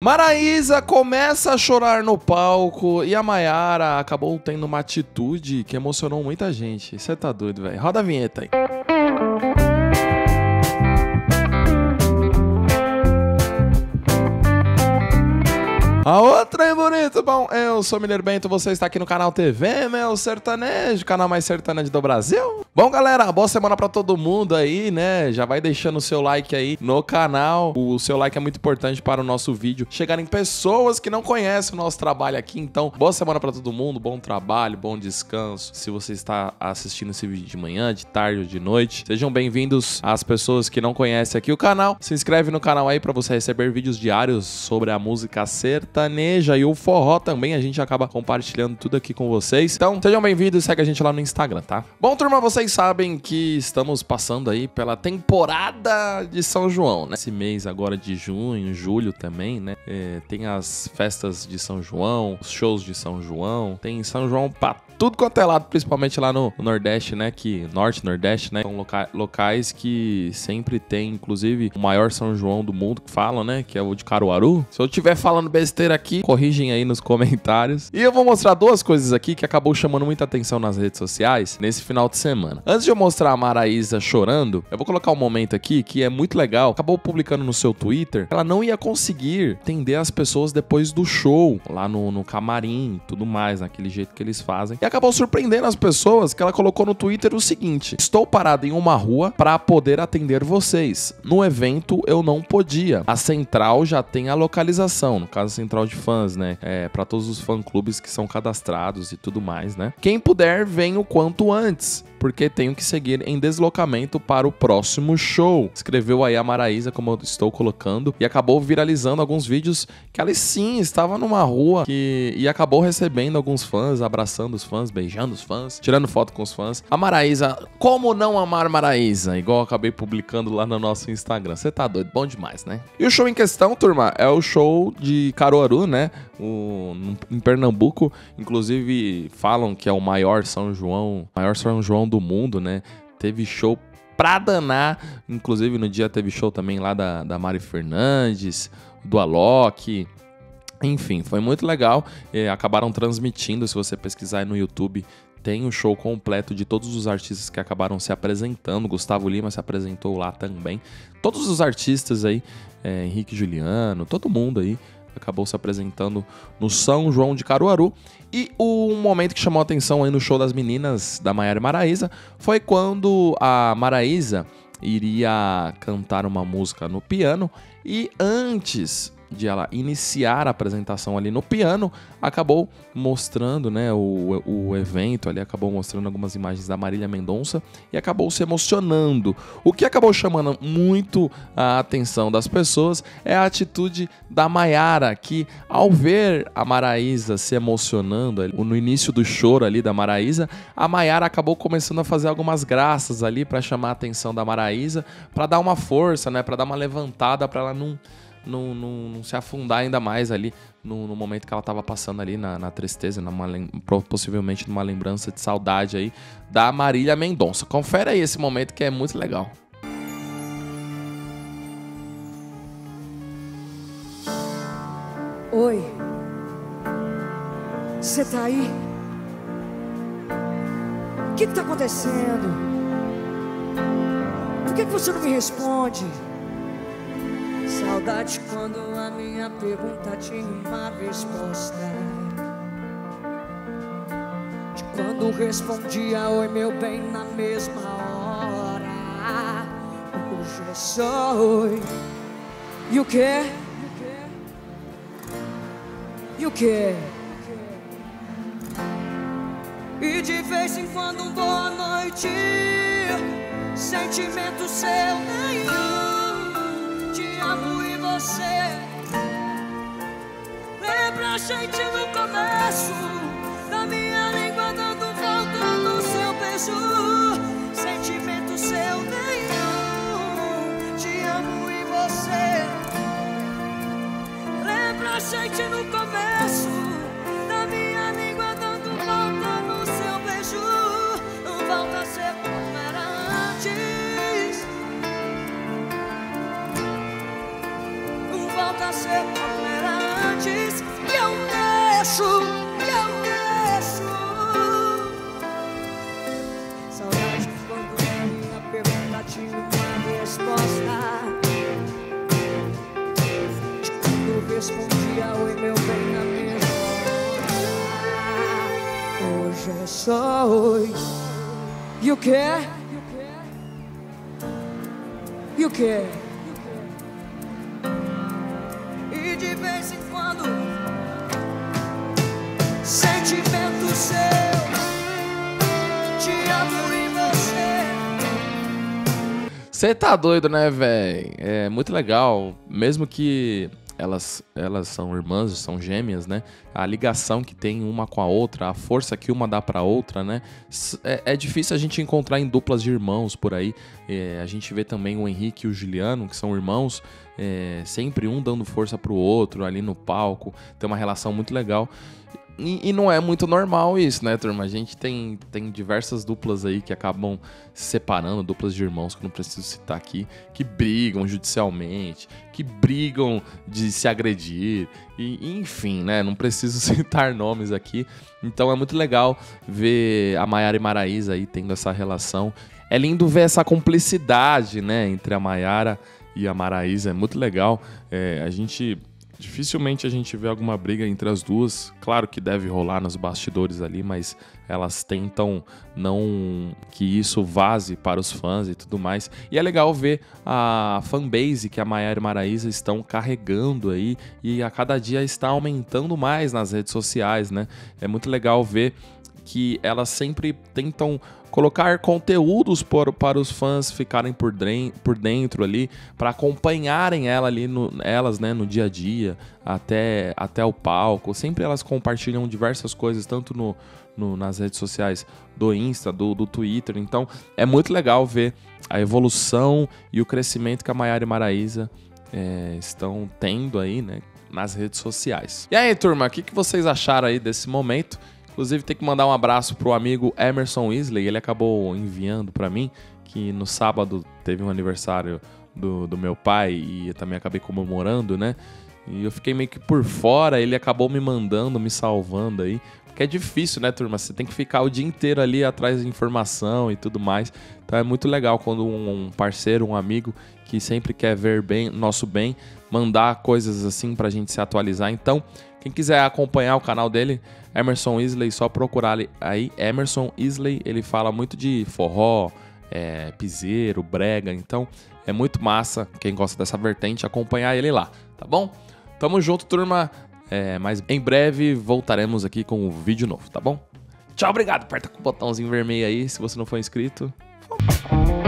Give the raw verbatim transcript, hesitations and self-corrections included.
Maraísa começa a chorar no palco e a Maiara acabou tendo uma atitude que emocionou muita gente. Você tá doido, velho? Roda a vinheta aí. A outra é bonito, bom, eu sou Mineiro Bento, você está aqui no canal T V, meu sertanejo, canal mais sertanejo do Brasil. Bom, galera, boa semana pra todo mundo aí, né? Já vai deixando o seu like aí no canal. O seu like é muito importante para o nosso vídeo chegarem pessoas que não conhecem o nosso trabalho aqui. Então, boa semana pra todo mundo, bom trabalho, bom descanso. Se você está assistindo esse vídeo de manhã, de tarde ou de noite, sejam bem-vindos às pessoas que não conhecem aqui o canal. Se inscreve no canal aí pra você receber vídeos diários sobre a música sertaneja. Sertaneja e o forró também, a gente acaba compartilhando tudo aqui com vocês. Então, sejam bem-vindos e segue a gente lá no Instagram, tá? Bom, turma, vocês sabem que estamos passando aí pela temporada de São João, né? Esse mês agora de junho, julho também, né? É, tem as festas de São João, os shows de São João, tem São João pra tudo quanto é lado, principalmente lá no Nordeste, né? Que Norte, Nordeste, né? São loca locais que sempre tem, inclusive, o maior São João do mundo, que falam, né? Que é o de Caruaru. Se eu estiver falando besteira aqui, corrigem aí nos comentários. E eu vou mostrar duas coisas aqui que acabou chamando muita atenção nas redes sociais nesse final de semana. Antes de eu mostrar a Maraísa chorando, eu vou colocar um momento aqui que é muito legal. Acabou publicando no seu Twitter. Ela não ia conseguir atender as pessoas depois do show, lá no, no camarim e tudo mais, naquele jeito que eles fazem. E acabou surpreendendo as pessoas que ela colocou no Twitter o seguinte: estou parada em uma rua para poder atender vocês. No evento eu não podia. A central já tem a localização, no caso a central de fãs, né? É, para todos os fã-clubes que são cadastrados e tudo mais, né? Quem puder, venha o quanto antes, porque tenho que seguir em deslocamento para o próximo show. Escreveu aí a Maraísa, como eu estou colocando, e acabou viralizando alguns vídeos que ela sim estava numa rua que... e acabou recebendo alguns fãs, abraçando os fãs, beijando os fãs, tirando foto com os fãs. A Maraísa, como não amar Maraísa? Igual eu acabei publicando lá no nosso Instagram. Você tá doido? Bom demais, né? E o show em questão, turma, é o show de Caruaru, né? O... em Pernambuco, inclusive falam que é o maior São João, maior São João do mundo, né? Teve show pra danar, inclusive no dia teve show também lá da, da Mari Fernandes, do Alok, enfim, foi muito legal. E acabaram transmitindo, se você pesquisar aí no YouTube, tem o show completo de todos os artistas que acabaram se apresentando. Gustavo Lima se apresentou lá também, todos os artistas aí, é, Henrique Juliano, todo mundo aí acabou se apresentando no São João de Caruaru. E o um momento que chamou a atenção aí no show das meninas da Maiara e Maraísa foi quando a Maraísa iria cantar uma música no piano e antes de ela iniciar a apresentação ali no piano, acabou mostrando, né, o, o evento ali, acabou mostrando algumas imagens da Marília Mendonça e acabou se emocionando. O que acabou chamando muito a atenção das pessoas é a atitude da Maiara, que ao ver a Maraísa se emocionando ali, no início do choro ali da Maraísa, a Maiara acabou começando a fazer algumas graças ali para chamar a atenção da Maraísa, para dar uma força, né, para dar uma levantada, para ela não Não, não, não se afundar ainda mais ali no, no momento que ela estava passando ali na, na tristeza, numa, possivelmente numa lembrança de saudade aí da Marília Mendonça. Confere aí esse momento que é muito legal. Oi, você tá aí? O que que tá acontecendo? Por que que você não me responde? Saudade quando a minha pergunta tinha uma resposta, de quando respondia oi meu bem na mesma hora. Hoje é só oi. E o quê? E o quê? E de vez em quando um boa noite, sentimento seu nenhum. Amo e você lembra a gente no começo da minha língua dando volta no seu beijo. Sentimento seu nenhum. Te amo e você lembra a gente no começo da minha língua dando volta no seu beijo. Não volta a ser como era antes. Volta a ser como era saudades que eu deixo, que eu deixo. Saudade quando a minha pergunta tinha uma resposta, de quando eu respondia oi meu bem na mesma hora. Hoje é só oi. E o que? E o que? E de vez em quando sentimento seu, te amo em você. Você tá doido, né, velho? É muito legal, mesmo que elas, elas são irmãs, são gêmeas, né? A ligação que tem uma com a outra, a força que uma dá pra outra, né? É, é difícil a gente encontrar em duplas de irmãos por aí. É, a gente vê também o Henrique e o Juliano, que são irmãos, é, sempre um dando força pro outro ali no palco. Tem uma relação muito legal. E, e não é muito normal isso, né, turma? A gente tem, tem diversas duplas aí que acabam se separando, duplas de irmãos, que eu não preciso citar aqui, que brigam judicialmente, que brigam de se agredir, e, enfim, né? Não preciso citar nomes aqui. Então é muito legal ver a Maiara e Maraísa aí tendo essa relação. É lindo ver essa cumplicidade, né, entre a Maiara e a Maraísa, é muito legal. É, a gente... Dificilmente a gente vê alguma briga entre as duas. Claro que deve rolar nos bastidores ali, mas elas tentam não que isso vaze para os fãs e tudo mais. E é legal ver a fanbase que a Maiara e Maraísa estão carregando aí, e a cada dia está aumentando mais nas redes sociais, né? É muito legal ver que elas sempre tentam colocar conteúdos por, para os fãs ficarem por, dren- por dentro ali, para acompanharem ela ali no, elas, né, no dia a dia, até, até o palco. Sempre elas compartilham diversas coisas, tanto no, no, nas redes sociais do Insta, do, do Twitter. Então é muito legal ver a evolução e o crescimento que a Maiara e Maraísa é, estão tendo aí, né, nas redes sociais. E aí, turma, o que, que vocês acharam aí desse momento? Inclusive, tem que mandar um abraço pro amigo Emerson Isley. Ele acabou enviando pra mim que no sábado teve um aniversário do, do meu pai e eu também acabei comemorando, né? E eu fiquei meio que por fora, ele acabou me mandando, me salvando aí. Porque é difícil, né, turma? Você tem que ficar o dia inteiro ali atrás de informação e tudo mais. Então é muito legal quando um parceiro, um amigo que sempre quer ver bem, nosso bem, mandar coisas assim pra gente se atualizar. Então, quem quiser acompanhar o canal dele, Emerson Isley, só procurar aí, Emerson Isley. Ele fala muito de forró, é, piseiro, brega, então é muito massa. Quem gosta dessa vertente, acompanhar ele lá, tá bom? Tamo junto, turma, é, mas em breve voltaremos aqui com um vídeo novo, tá bom? Tchau, obrigado, aperta com o botãozinho vermelho aí se você não for inscrito.